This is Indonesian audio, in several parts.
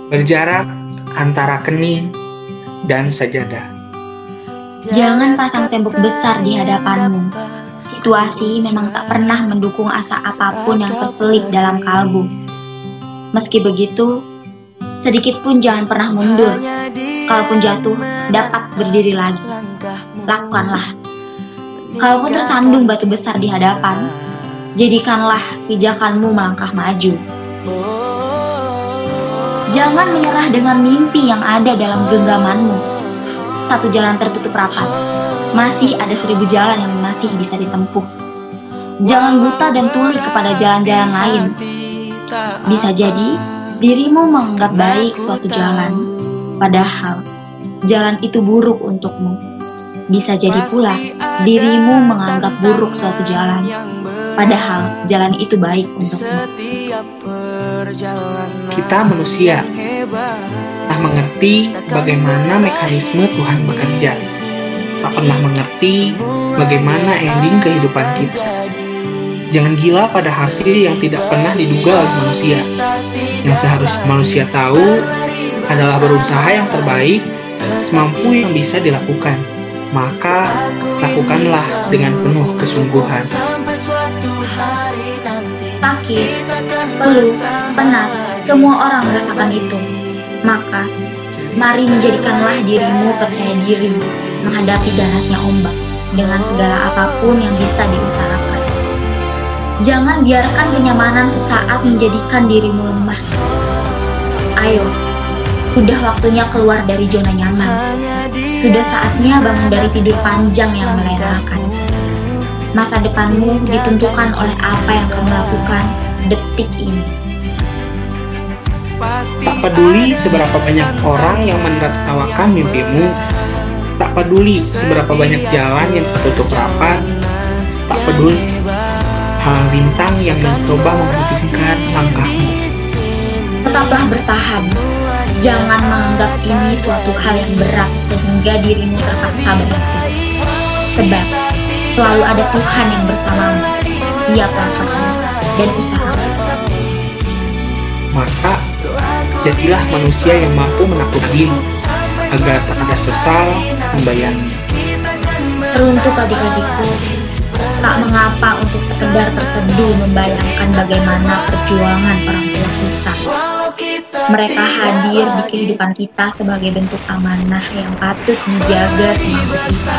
berjarak antara kening dan sajadah. Jangan pasang tembok besar di hadapanmu. Situasi memang tak pernah mendukung asa apapun yang terselip dalam kalbu. Meski begitu, sedikit pun jangan pernah mundur. Kalaupun jatuh, dapat berdiri lagi. Lakukanlah. Kalaupun tersandung batu besar di hadapan, jadikanlah pijakanmu melangkah maju. Jangan menyerah dengan mimpi yang ada dalam genggamanmu. Satu jalan tertutup rapat, masih ada 1000 jalan yang masih bisa ditempuh. Jangan buta dan tuli kepada jalan-jalan lain. Bisa jadi dirimu menganggap baik suatu jalan, padahal jalan itu buruk untukmu. Bisa jadi pula dirimu menganggap buruk suatu jalan, padahal jalan itu baik untukmu. Kita manusia tak mengerti bagaimana mekanisme Tuhan bekerja, tak pernah mengerti bagaimana ending kehidupan kita. Jangan gila pada hasil yang tidak pernah diduga oleh manusia. Yang seharusnya manusia tahu adalah berusaha yang terbaik semampu yang bisa dilakukan. Maka lakukanlah dengan penuh kesungguhan. Sakit, peluh, penat, semua orang merasakan itu. Maka, mari menjadikanlah dirimu percaya diri menghadapi ganasnya ombak dengan segala apapun yang bisa diusahakan. Jangan biarkan kenyamanan sesaat menjadikan dirimu lemah. Ayo, sudah waktunya keluar dari zona nyaman. Sudah saatnya bangun dari tidur panjang yang melelahkan. Masa depanmu ditentukan oleh apa yang kamu lakukan detik ini. Tak peduli seberapa banyak orang yang menertawakan mimpimu, tak peduli seberapa banyak jalan yang tertutup rapat, tak peduli halang bintang yang mencoba menghentikan langkahmu. Tetaplah bertahan. Jangan menganggap ini suatu hal yang berat sehingga dirimu terpaksa berhenti. Sebab selalu ada Tuhan yang bersamamu setiap langkahmu dan usahamu. Maka jadilah manusia yang mampu menaklukkan diri agar tak ada sesal membayangnya. Teruntuk adik-adikku, tak mengapa untuk sekedar terseduh membayangkan bagaimana perjuangan orang tua kita. Mereka hadir di kehidupan kita sebagai bentuk amanah yang patut dijaga semampu kita.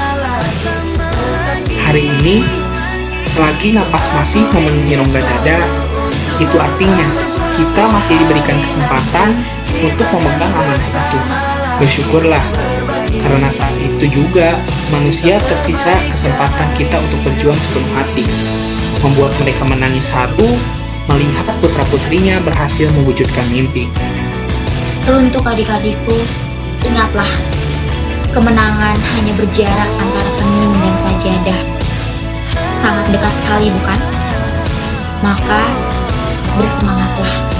Hari ini, selagi napas masih memenuhi rongga dada, itu artinya kita masih diberikan kesempatan untuk memegang amanah itu. Bersyukurlah, karena saat itu juga manusia tersisa kesempatan kita untuk berjuang sepenuh hati, membuat mereka menangis haru melihat putra-putrinya berhasil mewujudkan mimpi. Untuk adik-adikku, ingatlah, kemenangan hanya berjarak antara kening dan sajadah. Sangat dekat sekali, bukan? Maka bersemangatlah.